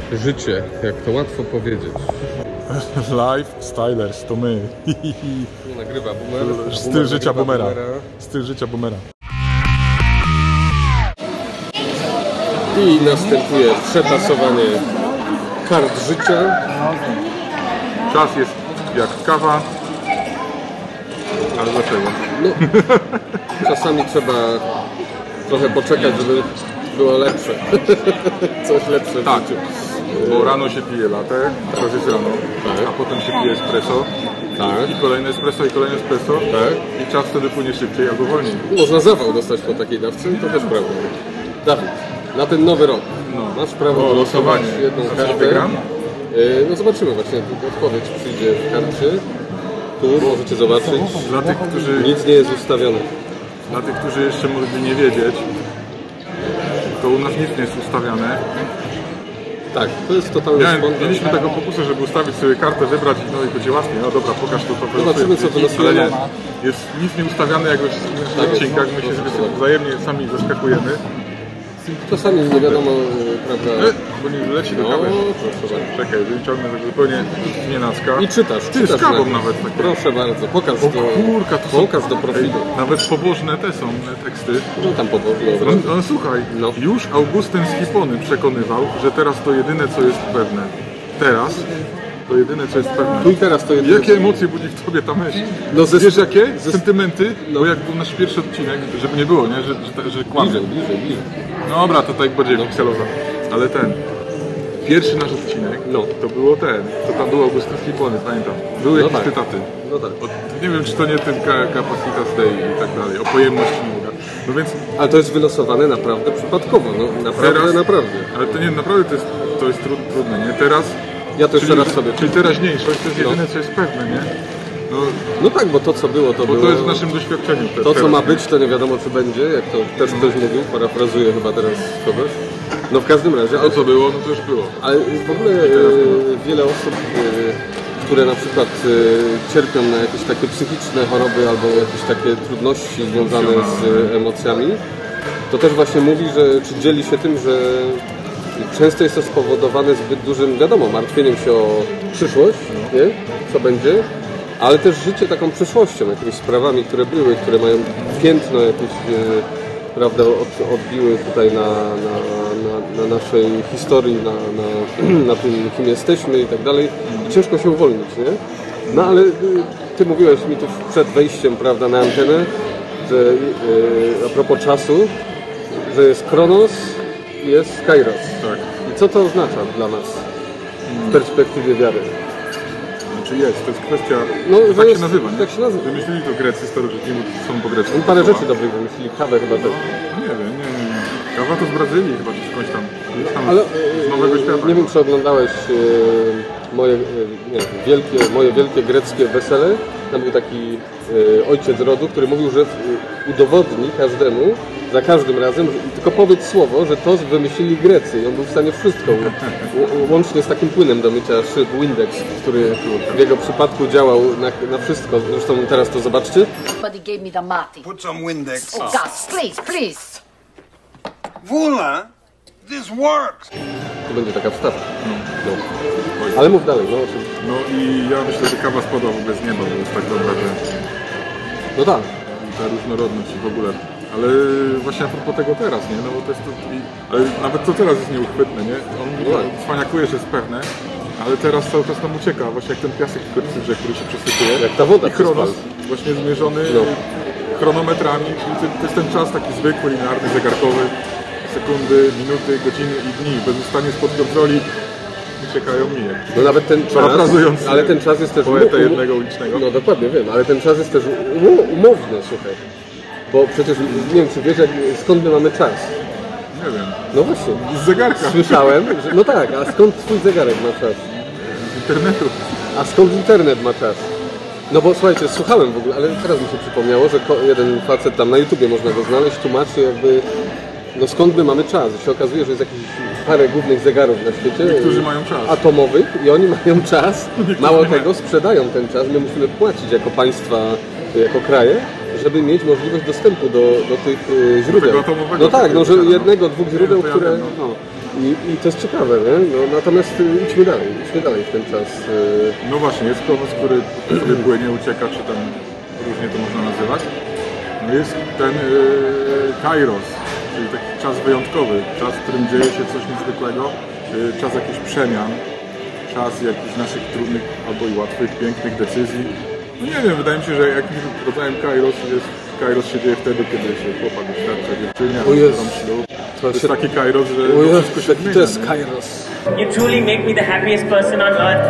Życie, jak to łatwo powiedzieć. Life Stylers, to my. Nagrywa boomer. Styl życia boomera. Styl życia boomera. I następuje przetasowanie kart życia. Czas jest jak kawa. Ale dlaczego? No, czasami trzeba trochę poczekać, żeby było lepsze. Coś lepsze w Tak, życiu. bo rano się pije latte, teraz jest rano, Tak. a potem się pije espresso. Tak. I kolejne espresso, i kolejne espresso. Tak. I czas wtedy płynie szybciej albo wolniej. Można zawał dostać po takiej dawce, to też prawda. Dawid, na ten nowy rok masz prawo losowanie. jedną A coś kartę. wygram? No zobaczymy właśnie, odpowiedź przyjdzie w karcie. Tu możecie zobaczyć. Dla tych, którzy, Nic nie jest ustawione. dla tych, którzy jeszcze mogliby nie wiedzieć, to u nas nic nie jest ustawiane. Tak, to jest totalny spontan. Mieliśmy taką pokusę, żeby ustawić sobie kartę, wybrać i będzie łatwiej. No dobra, pokaż to. Zobaczymy, co to Ale losujemy. nie, jest nic nie ustawiane jak we wszystkich Tak jest. odcinkach. My się sobie wzajemnie sami zaskakujemy. Czasami nie wiadomo, prawda. Bo nie leci do No, kawy. proszę bardzo. Czekaj, wyciągnę tak zupełnie nienacka. I czytasz. Ty, z kawą nawet takie. Proszę bardzo, pokaż O kurka, to są... pokaż do profilu. Nawet pobożne te są teksty. No tam pobożne. Słuchaj, No. już Augustyn z Hipony przekonywał, że teraz to jedyne co jest pewne. Teraz to jedyne co jest pewne. Tu i teraz to jedyne. Jakie emocje budzi w tobie ta myśl? No Wiesz jakie? Sentymenty? Bo jak był nasz pierwszy odcinek, żeby nie było, nie? Że kłamie. Bliżej. Dobra, to tak będzie pikseloza. Ale ten. Pierwszy nasz odcinek, to było to tam był Augustyn z Hipony, pamiętam. Były jakieś cytaty. No tak. Nie wiem, czy to nie ten Capacitas Dei i tak dalej, o pojemności długa. No więc... Ale to jest wylosowane naprawdę przypadkowo, no naprawdę, Teraz, naprawdę. Ale to nie, naprawdę to jest trudne, nie? Teraz... Ja to jeszcze raz sobie... Czyli teraźniejszość to jest jedyne, co jest pewne, nie? No tak, bo to co było, to Bo było... to jest w naszym doświadczeniu. To co ma być, to nie wiadomo czy będzie, jak to też ktoś mówił, parafrazuję chyba teraz kogoś. No w każdym razie... To co było, no to już było. Ale w ogóle wiele osób, które na przykład cierpią na jakieś takie psychiczne choroby albo jakieś takie trudności związane z emocjami, to też właśnie mówi, że czy dzieli się tym, że często jest to spowodowane zbyt dużym, wiadomo, martwieniem się o przyszłość, nie? Co będzie, ale też życie taką przyszłością, jakimiś sprawami, które były, które mają piętno jakieś, prawda, odbiły tutaj na naszej historii, na tym, kim jesteśmy i tak dalej. Ciężko się uwolnić, nie? No ale ty mówiłeś mi tu przed wejściem, prawda, na antenę, że a propos czasu, że jest Kronos i jest Kairos. Tak. I co to oznacza dla nas w perspektywie wiary? Czy jest, to jest kwestia, No, tak jest, się nazywa, nie? tak się nazywa. Wymyślili to Grecy starożytni, bo są po grecku. No, parę rzeczy dobrych wymyślili, kawę chyba też. Nie wiem. Kawa to z Brazylii chyba, czy skądś tam. Ale z Nowego Świata. nie wiem, czy oglądałeś moje wielkie greckie wesele. Tam był taki ojciec rodu, który mówił, że udowodni każdemu, za każdym razem, tylko powiedz słowo, że to wymyślili Grecy i on był w stanie wszystko, łącznie z takim płynem do mycia szyb Windex, który w jego przypadku działał na wszystko. Zresztą teraz to zobaczcie. Somebody gave me the mati. Put some Windex. Oh, God, please. Vula, this works. To będzie taka wstawka. No. Ale mów dalej, no oczywiście. No i ja myślę, że kawa spadła w ogóle z nieba, bo jest tak dobra, że No tak. ta różnorodność w ogóle. Ale właśnie a propos tego teraz, nie? No bo to jest to, ale nawet to teraz jest nieuchwytne, nie? On cwaniakuje, że jest pewne, ale teraz cały czas nam ucieka, właśnie jak ten piasek w Koryfyrze, który się przesypuje. Jak ta woda I Chronos, właśnie zmierzony chronometrami, czyli to jest ten czas taki zwykły, linearny, zegarkowy. Sekundy, minuty, godziny i dni, bezustannie spod kontroli uciekają minie. No nawet ten czas, ale ten czas jest też poetę jednego ulicznego. No dokładnie wiem, ale ten czas jest też umowny, słuchaj. Bo przecież nie wiem, czy wiesz, skąd my mamy czas? Nie wiem. No właśnie. Z zegarka. Słyszałem, że, no tak, a skąd twój zegarek ma czas? Z internetu. A skąd internet ma czas? No bo słuchajcie, słuchałem w ogóle, ale teraz mi się przypomniało, że jeden facet tam na YouTubie można go znaleźć, tłumaczy jakby no skąd my mamy czas? I się okazuje, że jest jakieś parę głównych zegarów na świecie. Niektórzy mają czas. Atomowych i oni mają czas. Mało tego, sprzedają ten czas. My musimy płacić jako państwa, jako kraje, żeby mieć możliwość dostępu do tych źródeł. Tego atomowego No tak, no że czasa, jednego, dwóch źródeł, to ja które... wiem, No. I to jest ciekawe, nie? No, natomiast idźmy dalej w ten czas. No właśnie, jest Chronos, który płynie, ucieka, czy tam różnie to można nazywać. No jest ten Kairos, czyli taki czas wyjątkowy, czas, w którym dzieje się coś niezwykłego, czas jakichś przemian, czas jakichś naszych trudnych albo i łatwych, pięknych decyzji. No nie wiem, wydaje mi się, że jakimś rodzajem Kairos się dzieje wtedy, kiedy się chłopak doświadcza dziewczynie, albo ślub. To jest taki Kairos, że wszystko się zmienia. To jest Kairos. You truly make me the happiest person on earth.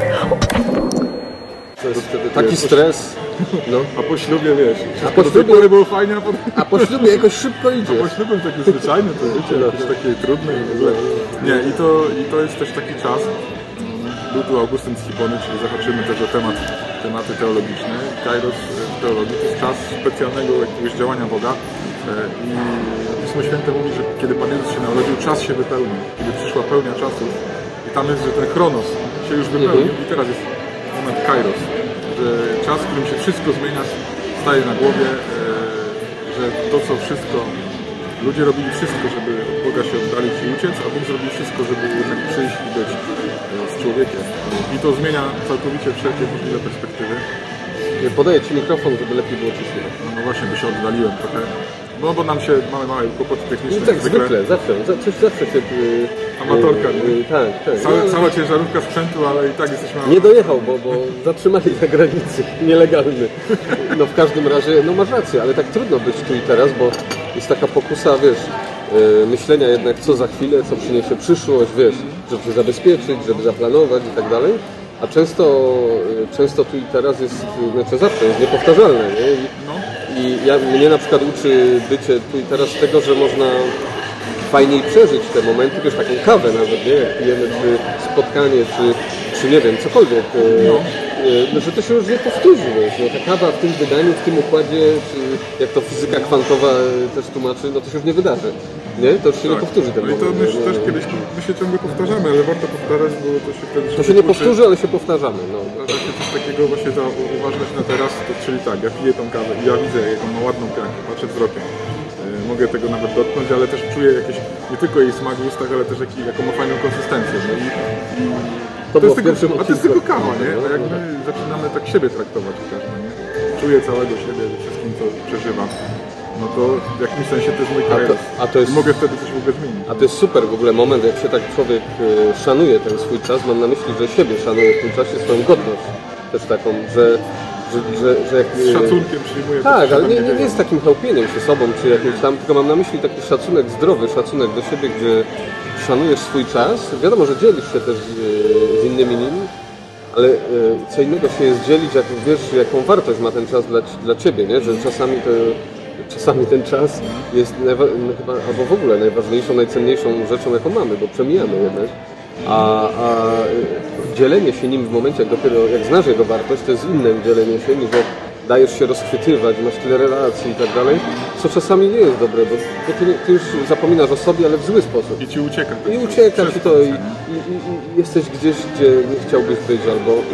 To jest wtedy taki stres. No. A po ślubie wiesz, po do tej ślubie- pory było fajnie, A po ślubie jakoś szybko idzie. po ślubie takie zwyczajne to życie, jakieś takie trudne i w ogóle. Nie, i to jest też taki czas. Był tu Augustyn z Hipony, czyli zahaczymy też o tematy teologiczne. Kairos w teologii to jest czas specjalnego jakiegoś działania Boga. I Pismo Święte mówi, że kiedy Pan Jezus się narodził, czas się wypełnił. Kiedy przyszła pełnia czasu i tam jest, że ten Chronos się już wypełnił i teraz jest moment Kairos. Że czas, w którym się wszystko zmienia, staje na głowie, że to co wszystko, ludzie robili wszystko, żeby od Boga się oddalić i uciec, a Bóg zrobił wszystko, żeby jednak przyjść i być z człowiekiem. I to zmienia całkowicie wszelkie możliwe perspektywy. Podaję Ci mikrofon, żeby lepiej było Ci słychać. No właśnie, bo się oddaliłem trochę. No bo nam się mamy małe kłopoty techniczne. No tak zwykle, zawsze się... Amatorka, nie? Tak. Cała ciężarówka sprzętu, ale i tak jesteśmy... Nie dojechał, bo zatrzymali na granicy, nielegalny. No w każdym razie, no masz rację, ale tak trudno być tu i teraz, bo jest taka pokusa, wiesz, myślenia jednak co za chwilę, co przyniesie przyszłość, wiesz, żeby się zabezpieczyć, żeby zaplanować i tak dalej. A często tu i teraz jest, znaczy zawsze jest niepowtarzalne, nie? Mnie na przykład uczy bycie tu i teraz tego, że można fajniej przeżyć te momenty, wiesz, taką kawę nawet, nie? Jak pijemy, czy spotkanie, czy nie wiem, cokolwiek. Że to się już nie powtórzy, wiesz, no, ta kawa w tym wydaniu, w tym układzie, czy jak to fizyka kwantowa też tłumaczy, no to się już nie wydarzy. Nie? To już się nie powtórzy ten moment. No i to my też kiedyś, my się ciągle powtarzamy, ale warto powtarzać, bo to się wtedy... To się nie powtórzy, ale się powtarzamy. No. Właśnie coś takiego, właśnie ta uważność na teraz, to, czyli tak, ja piję tą kawę i ja widzę, jaką ma ładną piankę, patrzę wzrokiem. Mogę tego nawet dotknąć, ale też czuję jakieś, nie tylko jej smak w ustach, ale też jaką ma fajną konsystencję. No to jest tylko kawa, nie? A jak my zaczynamy tak siebie traktować każdy, nie? Czuję całego siebie, wszystkim, co przeżywam. No to w jakimś sensie to jest mój Kairos. Mogę wtedy coś w ogóle zmienić. A to jest super w ogóle moment, jak się tak człowiek szanuje ten swój czas, mam na myśli, że siebie szanuje w tym czasie, swoją godność też taką, że jak... Z szacunkiem przyjmuję. Tak, ale nie jest takim chełpieniem się sobą, czy jakimś tam, tylko mam na myśli taki szacunek, zdrowy szacunek do siebie, gdzie szanujesz swój czas. Wiadomo, że dzielisz się też z innymi nim, ale co innego się jest dzielić, jak wiesz, jaką wartość ma ten czas dla ciebie, nie? Że czasami ten czas jest chyba, albo w ogóle najważniejszą, najcenniejszą rzeczą, jaką mamy, bo przemijamy jednak. A dzielenie się nim w momencie, jak znasz jego wartość, to jest inne dzielenie się, niż jak dajesz się rozchwytywać, masz tyle relacji i tak dalej, co czasami nie jest dobre, bo ty już zapominasz o sobie, ale w zły sposób. I ci ucieka. I uciekasz i jesteś gdzieś, gdzie nie chciałbyś być,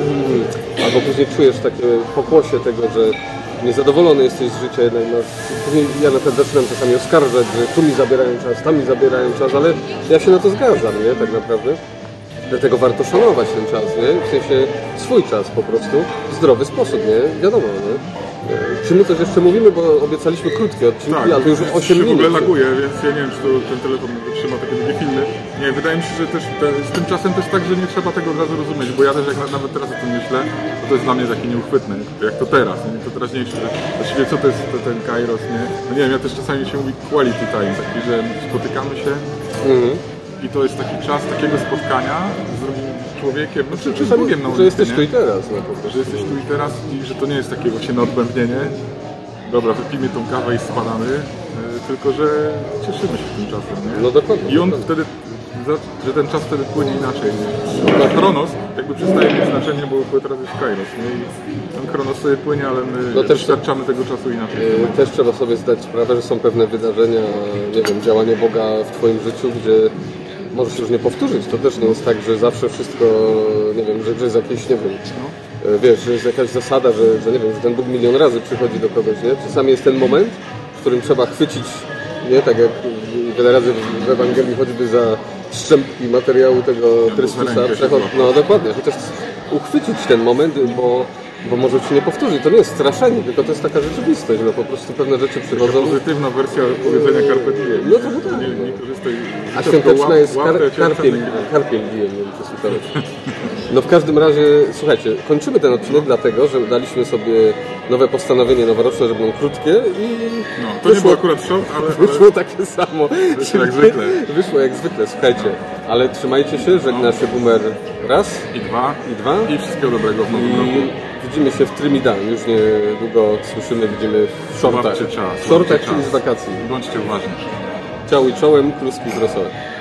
albo później czujesz takie pokłosie tego, że niezadowolony jesteś z życia jednak. No, później ja na przykład zaczynam czasami oskarżać, że tu mi zabierają czas, tam mi zabierają czas, ale ja się na to zgadzam, nie? Tak naprawdę. Dlatego warto szanować ten czas, nie? W sensie swój czas po prostu, w zdrowy sposób, nie? Wiadomo, nie? Czy my coś jeszcze mówimy, bo obiecaliśmy krótkie odcinki, tak, ale to już 8 minut. w ogóle laguje, więc ja nie wiem, czy ten telefon wytrzyma takie długie filmy. Nie, wydaje mi się, że też z tym czasem też tak, że nie trzeba tego od razu rozumieć, bo ja też jak nawet teraz o tym myślę, to jest dla mnie takie nieuchwytne, jak to teraz, nie? To teraźniejsze, że właściwie co to jest ten Kairos, nie? No nie wiem, ja też czasami się mówi quality time, taki, że spotykamy się i to jest taki czas takiego spotkania z drugim człowiekiem, no czy z Bogiem na ulicy, że jesteś tu i teraz. No, że jesteś tu i teraz i że to nie jest takie właśnie nadbębnienie. Dobra, wypijmy tą kawę i spadamy, tylko że cieszymy się tym czasem, nie? No dokładnie. I on wtedy, że ten czas wtedy płynie inaczej. Na Chronos jakby przestaje mieć znaczenie, bo teraz jest Kairos, nie? I ten Chronos sobie płynie, ale my doświadczamy tego czasu inaczej. Też trzeba sobie zdać sprawę, że są pewne wydarzenia, nie wiem, działanie Boga w twoim życiu, gdzie może się już nie powtórzyć. To też nie jest tak, że zawsze wszystko, nie wiem, że jest jakieś, nie wiem, wiesz, że jest jakaś zasada, że nie wiem, że ten Bóg milion razy przychodzi do kogoś, nie? Czasami jest ten moment, w którym trzeba chwycić, nie? Tak jak wiele razy w Ewangelii choćby za strzępki materiału tego Chrystusa, no dokładnie, chociaż uchwycić ten moment, bo może się nie powtórzy. To nie jest straszenie, tylko to jest taka rzeczywistość, no po prostu pewne rzeczy przychodzą. Pozytywna wersja powiedzenia carpe diem. No to tak. Nie korzystaj. A świąteczna jest karpiem diem, nie wiem czy słyszałeś. No w każdym razie, słuchajcie, kończymy ten odcinek dlatego, że daliśmy sobie nowe postanowienie noworoczne, że będą krótkie i no, to nie było akurat short, ale wyszło takie samo. Wyszło jak zwykle. Wyszło jak zwykle, słuchajcie. Ale trzymajcie się, żegna się Boomer raz i dwa i wszystkiego dobrego w nowym roku. Widzimy się w Trinidad, już niedługo słyszymy, widzimy w shortach. Łapcie czas, W shortach, czyli z wakacji. Bądźcie uważni. Ciał i czołem, kluski z rosołem.